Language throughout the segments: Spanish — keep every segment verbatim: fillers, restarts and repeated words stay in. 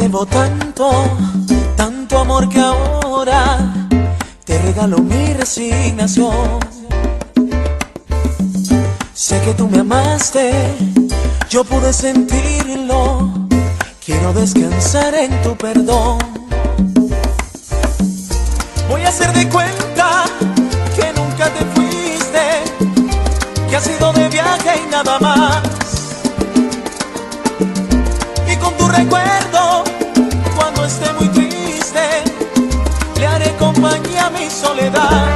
debo tanto, tanto amor que ahora te regalo mi resignación. Sé que tú me amaste, yo pude sentirlo. Quiero descansar en tu perdón. Voy a hacer de cuenta que nunca te fuiste, que has ido de viaje y nada más. Y con tu recuerdo, cuando esté muy triste, le haré compañía a mi soledad.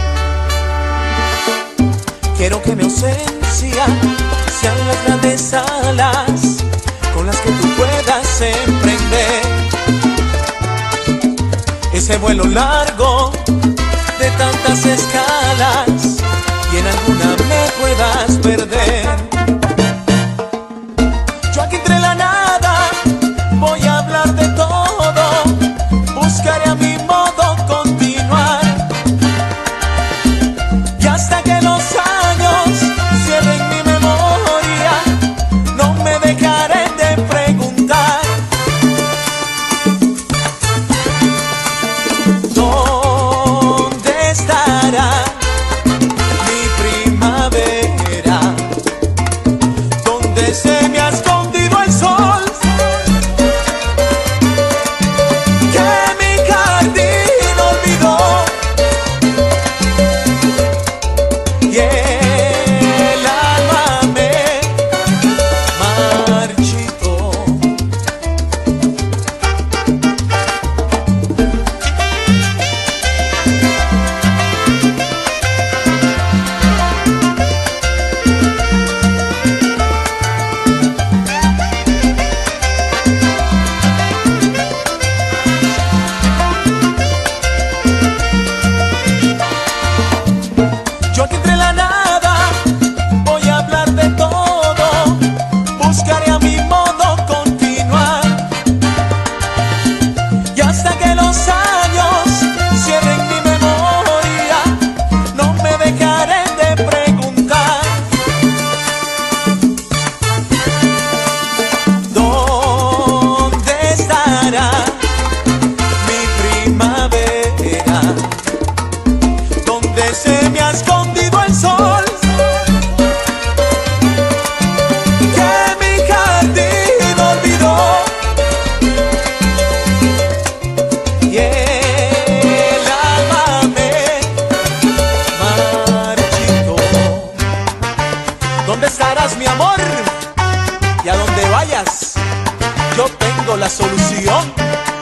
Quiero que mi ausencia sean las grandes alas con las que tú puedas emprender ese vuelo largo de tantas escalas y en alguna me puedas perder. Yo aquí entre la nada voy a hablar de todo, buscaré a mi modo continuar, y hasta que los años cierren mi memoria no me dejaré de preguntar ¿dónde estará mi primavera? ¿Dónde se me ha escondido el sol? Que mi jardín olvidó y el alma me marchitó. Yo aquí entre la nada voy a hablar de todo, buscaré a mi modo continuar, y hasta que los años cierren mi memoria no me dejaré de preguntar ¿dónde estará mi primavera? ¿Dónde se me ha escondido el sol? Que mi jardín olvidó y el alma me marchitó. ¿Dónde estarás, mi amor? Y a donde vayas, yo tengo la solución.